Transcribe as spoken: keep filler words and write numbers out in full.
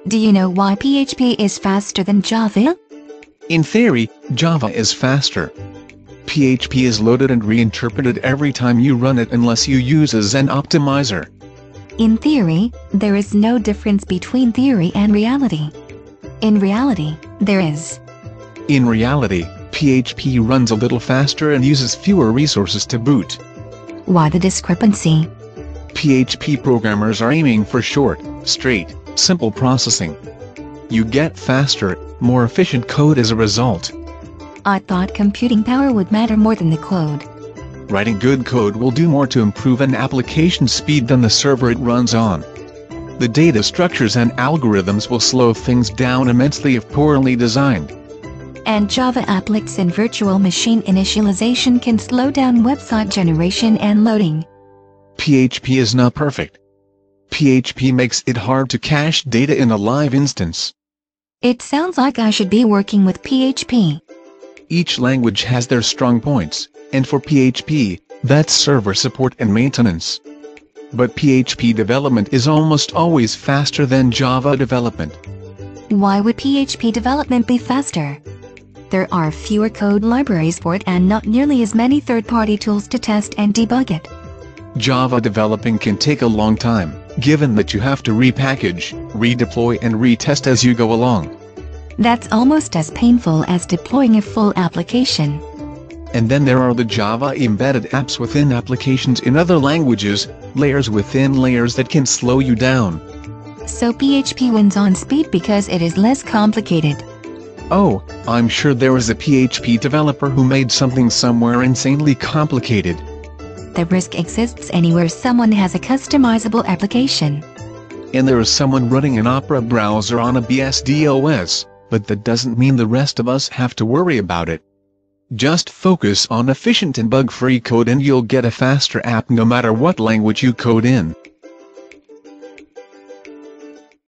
Do you know why P H P is faster than Java? In theory, Java is faster. P H P is loaded and reinterpreted every time you run it unless you use a Zend optimizer. In theory, there is no difference between theory and reality. In reality, there is. In reality, P H P runs a little faster and uses fewer resources to boot. Why the discrepancy? P H P programmers are aiming for short, straight, simple processing. You get faster, more efficient code as a result. I thought computing power would matter more than the code. Writing good code will do more to improve an application's speed than the server it runs on. The data structures and algorithms will slow things down immensely if poorly designed. And Java applets and virtual machine initialization can slow down website generation and loading. P H P is not perfect. P H P makes it hard to cache data in a live instance. It sounds like I should be working with P H P. Each language has their strong points, and for P H P, that's server support and maintenance. But P H P development is almost always faster than Java development. Why would P H P development be faster? There are fewer code libraries for it and not nearly as many third-party tools to test and debug it. Java developing can take a long time, given that you have to repackage, redeploy and retest as you go along. That's almost as painful as deploying a full application. And then there are the Java embedded apps within applications in other languages, layers within layers that can slow you down. So P H P wins on speed because it is less complicated. Oh, I'm sure there was a P H P developer who made something somewhere insanely complicated. The risk exists anywhere someone has a customizable application. And there is someone running an Opera browser on a B S D O S, but that doesn't mean the rest of us have to worry about it. Just focus on efficient and bug-free code and you'll get a faster app no matter what language you code in.